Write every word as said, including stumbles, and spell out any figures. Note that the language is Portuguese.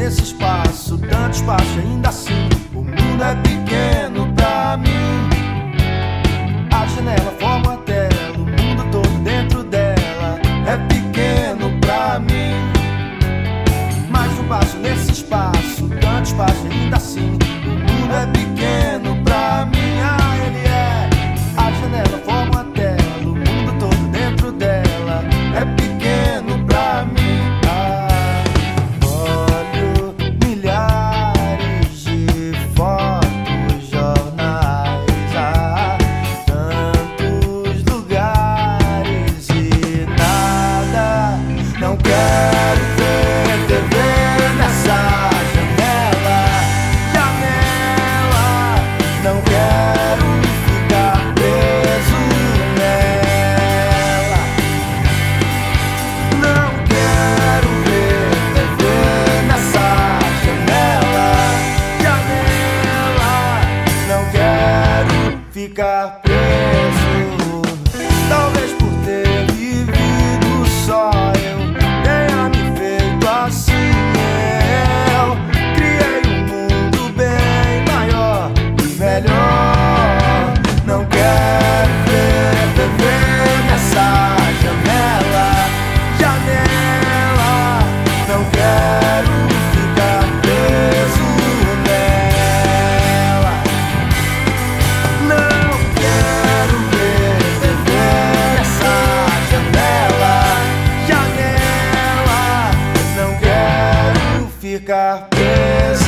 nesse espaço, tanto espaço e ainda assim o mundo é pequeno pra mim. A janela forma uma tela, o mundo todo dentro dela é pequeno pra mim. Mais um passo nesse espaço, tanto espaço e ainda assim o mundo é pequeno pra mim. Ah, ele é. A janela forma uma tela, o mundo todo dentro dela é pequeno pra mim. Ah, olho milhares de fotos, jornais, ah, tantos lugares e nada. Não quero ver T V nessa janela, janela. Não quero ficar preso nela. Não quero ver T V nessa janela, janela. Não quero ficar preso. Talvez por ter vivido só eu tenha me feito assim. Eu criei um mundo bem maior e melhor. Não quero ver T V nessa janela, janela. Não quero ficar preso nela. Não quero ver T V nessa janela, janela. Não quero ficar preso.